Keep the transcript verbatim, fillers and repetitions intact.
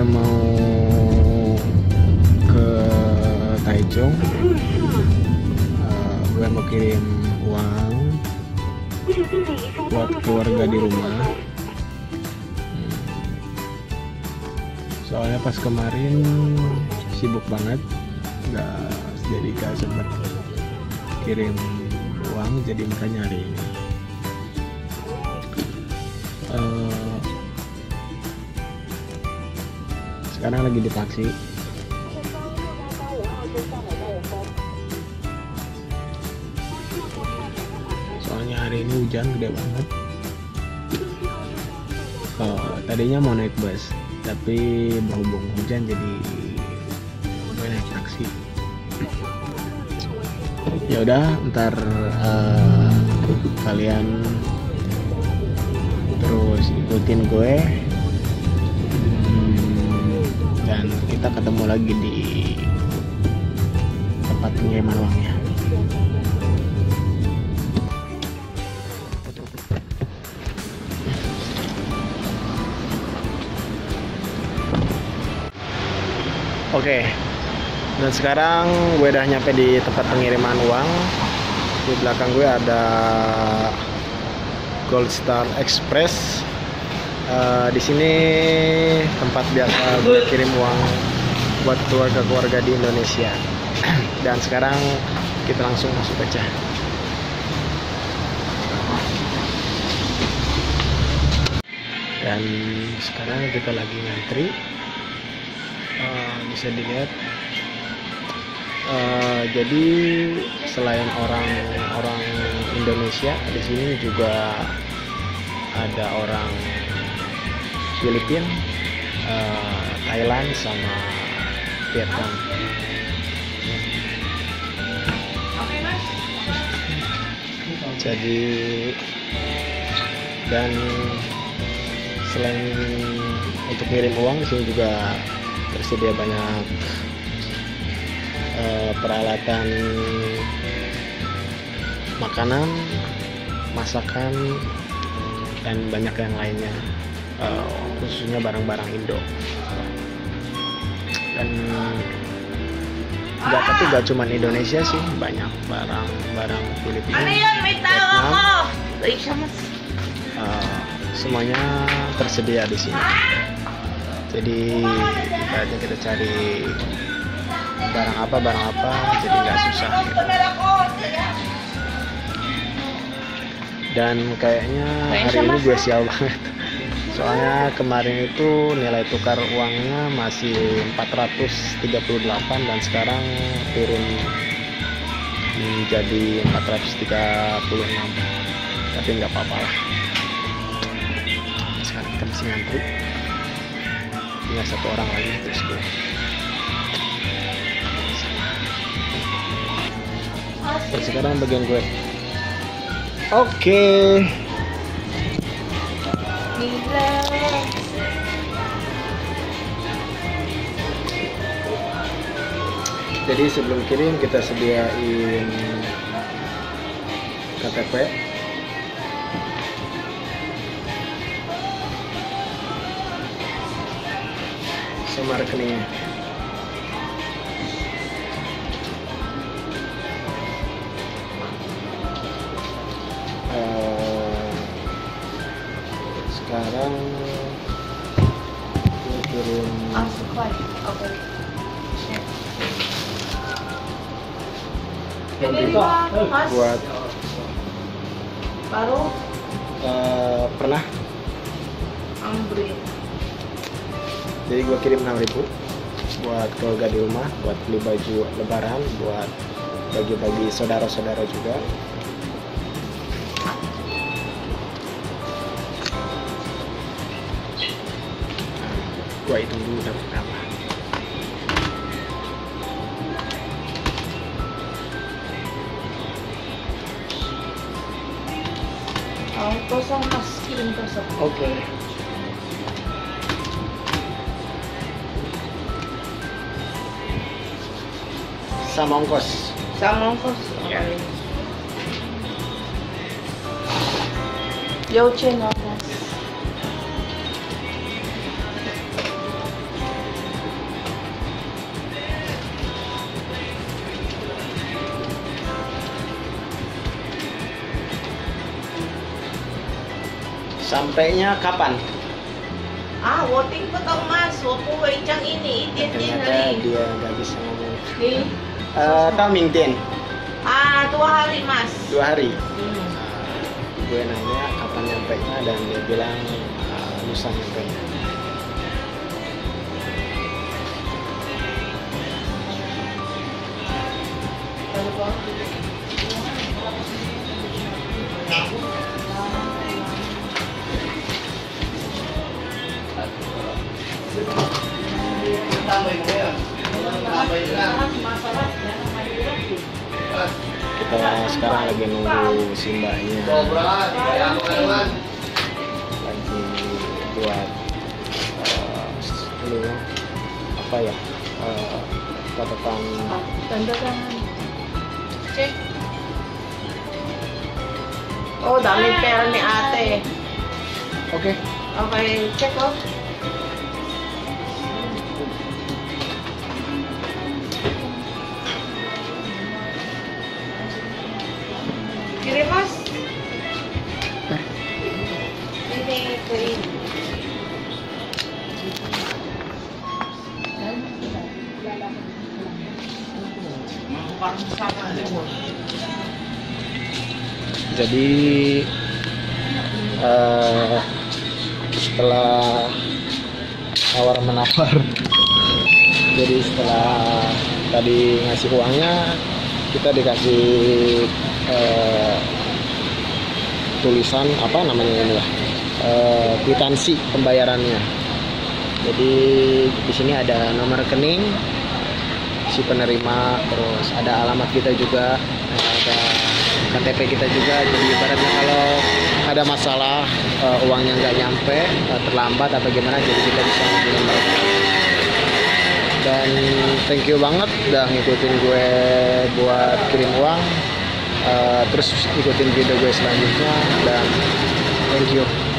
mau ke Taichung. uh, gue mau kirim uang buat keluarga di rumah. hmm. Soalnya pas kemarin sibuk banget, nggak jadi gak sempet kirim uang, jadi makanya hari ini. uh, sekarang lagi di taksi. Soalnya hari ini hujan gede banget. uh, tadinya mau naik bus, tapi berhubung hujan jadi gue naik taksi. Ya udah, ntar uh, kalian terus ikutin gue, hmm, dan kita ketemu lagi di tempat pengiriman uangnya. Oke, dan sekarang gue udah nyampe di tempat pengiriman uang. Di belakang gue ada Gold Star Express. Uh, di sini tempat biasa gue kirim uang buat keluarga-keluarga di Indonesia. Dan sekarang kita langsung masuk aja. Dan sekarang kita lagi ngantri. Uh, bisa dilihat. Uh, jadi selain orang-orang Indonesia, di sini juga ada orang Filipina, uh, Thailand, sama Vietnam. Jadi dan selain untuk ngirim uang, di sini juga tersedia banyak uh, peralatan makanan, masakan, dan banyak yang lainnya, uh, khususnya barang-barang Indo. Dan nggak, tapi nggak cuma Indonesia sih, banyak barang-barang Filipina, Vietnam, uh, semuanya tersedia di sini. Jadi ibaratnya kita cari barang apa barang apa jadi nggak susah gitu. Dan kayaknya hari ini gue sial banget, soalnya kemarin itu nilai tukar uangnya masih empat ratus tiga puluh delapan dan sekarang turun menjadi empat ratus tiga puluh enam. Tapi nggak apa-apa lah, sekarang kita masih ngantri. Tinggal satu orang lagi terus gue. Terus sekarang bagian gue. Oke. Jadi sebelum kirim kita sediain K T P. Sama rekeningnya. Uh, sekarang gue kirim buat baru uh, pernah. Ambri. Jadi gue kirim enam ribu buat keluarga di rumah, buat beli baju lebaran, buat bagi-bagi saudara-saudara juga. Gue hitung dulu dapat berapa. Oh, kosong mas, kirim kosong. Oke. Okay. Sama ongkos. Sama ongkos. Ya. Yauchen mas. Sampainya kapan? Ah, voting po tong mas. Wapo cang ini. Itin-tin Ternyata hari. dia nggak bisa ngomong. Nih. Uh, Tamingtin. Ah, dua hari mas. Dua hari. Hmm. Gue nanya kapan nyampe nya dan dia bilang uh, lusa nyampe nya. Kita sekarang lagi nunggu si mbaknya lagi buat uh, ini apa ya uh, catatan Tanda tangan. Cek. Oh, dami pera ni ate. oke. Okay, check oh. Kirim mas. Ini kirim. Jadi uh, setelah tawar menawar, jadi setelah tadi ngasih uangnya, kita dikasih uh, tulisan apa namanya ini ya, uh, kwitansi pembayarannya. Jadi di sini ada nomor rekening si penerima, terus ada alamat kita juga, ada K T P kita juga. Jadi ibaratnya kalau ada masalah uh, uangnya nggak nyampe, uh, terlambat atau gimana, jadi kita bisa hubungin mereka. Dan thank you banget udah ngikutin gue buat kirim uang, uh, terus ikutin video gue selanjutnya, dan thank you.